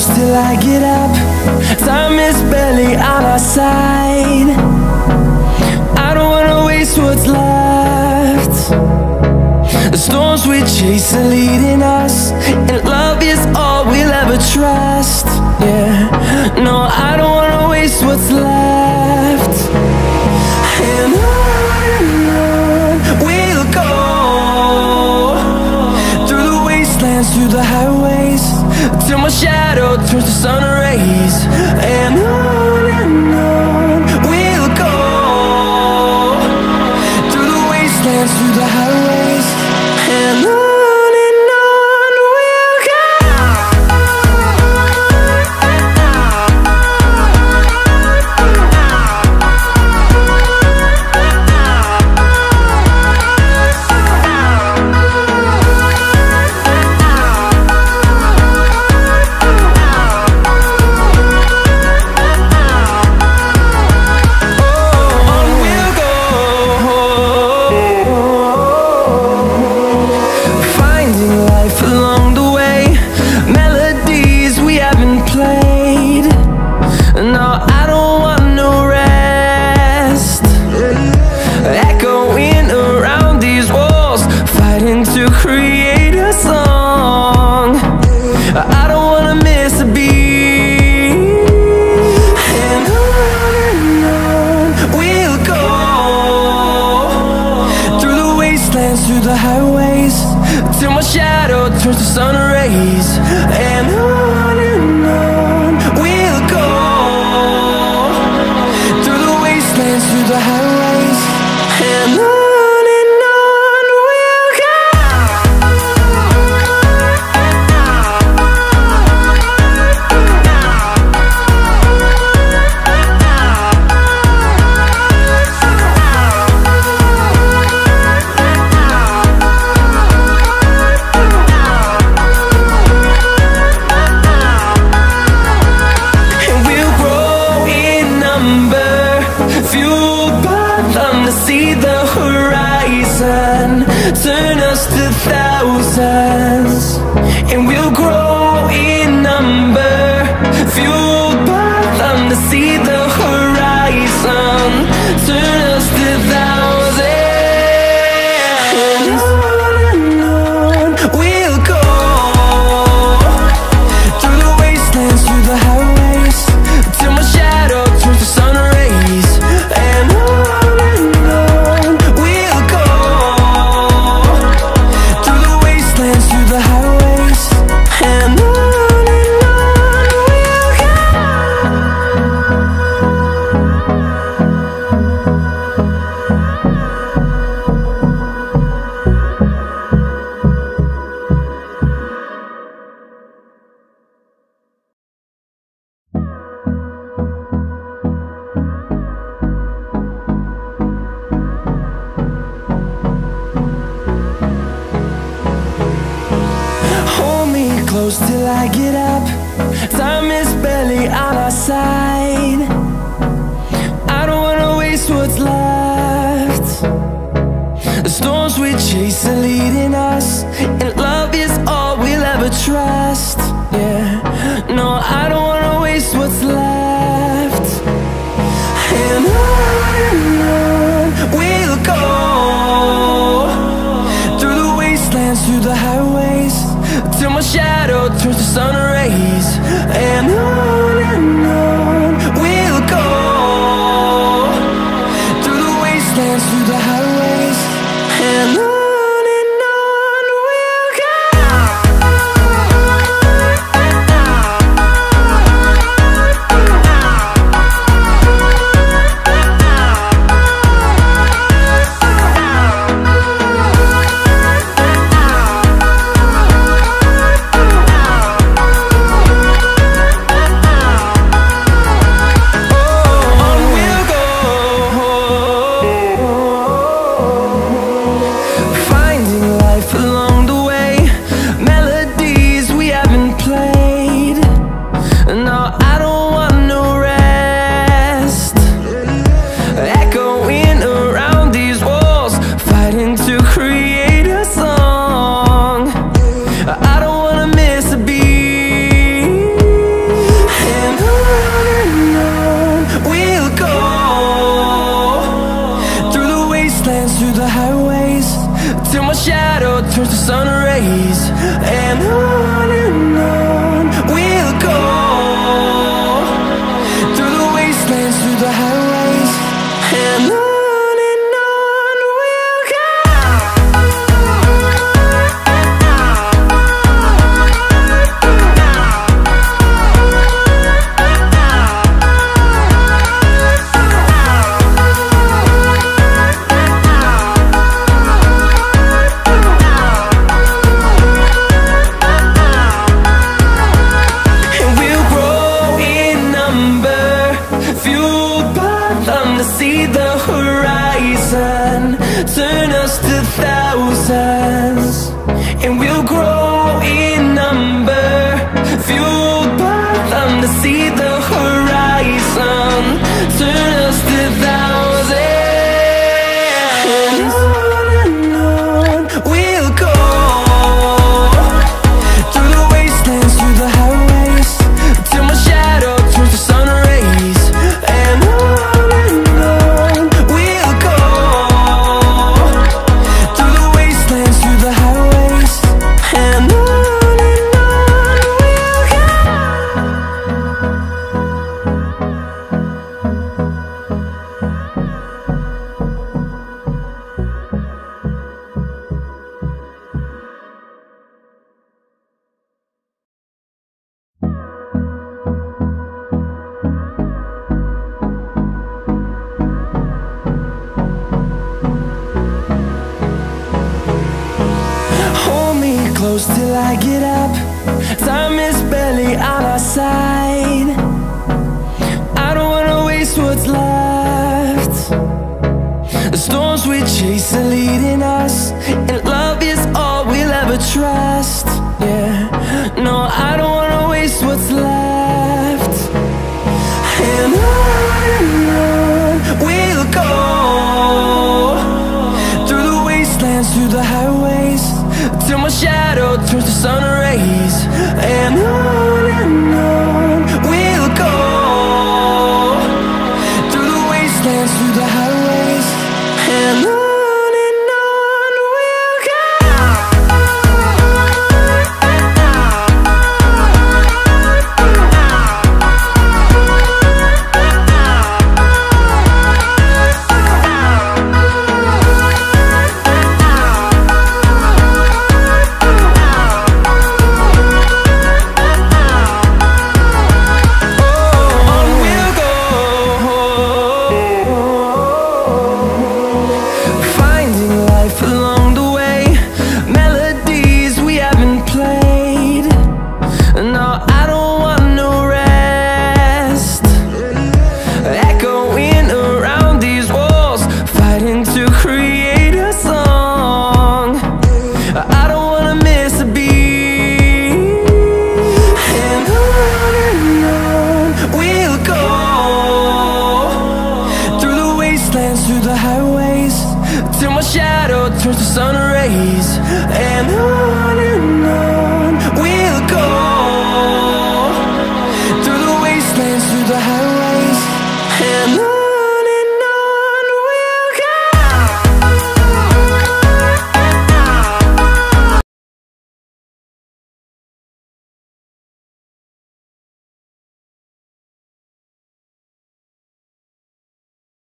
close till I get up. Time is barely on our side. I don't wanna waste what's left. The storms we chase are leading us, and love is all we'll ever trust. Yeah, no, I don't wanna waste what's left. And on we'll go, through the wastelands, through the highways, till my shadow turns to sun rays. And on we'll go, through the wastelands, through the highways, and on we'll go. To create a song, I don't wanna miss a beat. And on we'll go, through the wastelands, through the highways, till my shadow turns to sun rays. And on we'll go, through the wastelands, through the highways, and on. See the horizon turn us to thousands, and we'll grow in number, fueled by them to see the horizon turn us to thousands. And on we'll go, through the wastelands, through the highways, till my shadow turns to sun rays. And close till I get up. Time is barely on our side. I don't wanna waste what's left. The storms we chase are leading us, and love is all we'll ever trust. Yeah, no, I don't wanna waste what's left. And on we'll go, through the wastelands, through the highways, till my shadow turns to sun rays. And on we'll go, through the wastelands, through the highways, and on. turns to sun rays. And on we'll go, through the wastelands, through the highways. And on we'll go. See the horizon, turn us to thousands, and we'll grow in number, fueled by them to see the horizon, turn us to thousands. And on we'll go, through the wastelands, through the highways, till my shadow turns to sun rays. And close till I get up. Time is barely on our side. I don't wanna waste what's left. The storms we chase are leading us, and love is all we'll ever trust. Yeah, no, I don't wanna waste what's left. And on we'll go, through the wastelands, through the highways, till my shadow turns to sun rays. And on we'll go, through the wastelands, through the highways. And on we'll go. Through the highways, till my shadow turns to sun rays. And